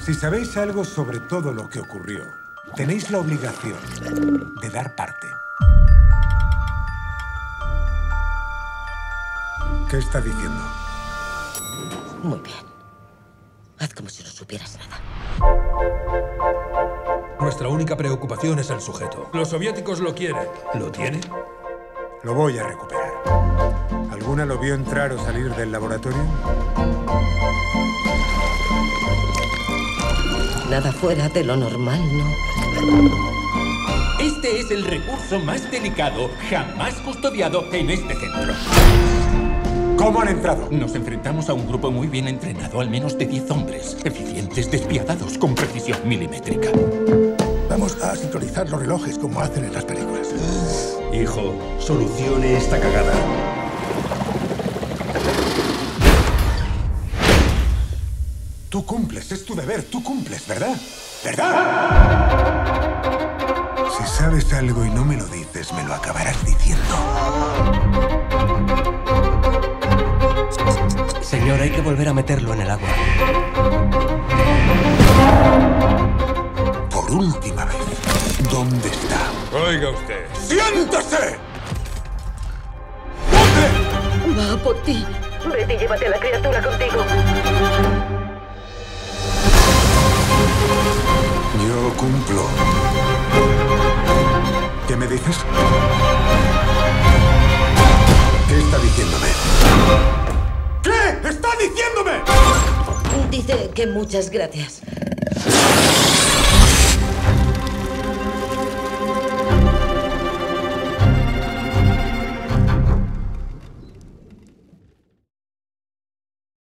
Si sabéis algo sobre todo lo que ocurrió, tenéis la obligación de dar parte. ¿Qué está diciendo? Muy bien. Haz como si no supieras nada. Nuestra única preocupación es el sujeto. Los soviéticos lo quieren. ¿Lo tiene? Lo voy a recuperar. ¿Alguna lo vio entrar o salir del laboratorio? Nada fuera de lo normal, ¿no? Este es el recurso más delicado jamás custodiado en este centro. ¿Cómo han entrado? Nos enfrentamos a un grupo muy bien entrenado, al menos de 10 hombres. Eficientes, despiadados, con precisión milimétrica. Vamos a sincronizar los relojes como hacen en las películas. Hijo, solucione esta cagada. Tú cumples, es tu deber, tú cumples, ¿verdad? ¿Verdad? Si sabes algo y no me lo dices, me lo acabarás diciendo. Señor, hay que volver a meterlo en el agua. Por última vez, ¿dónde está? Oiga usted. ¡Siéntese! Va por ti. Vete y llévate a la criatura contigo. Yo cumplo. ¿Qué me dices? ¿Qué está diciéndome? ¿Qué está diciéndome? Dice que muchas gracias.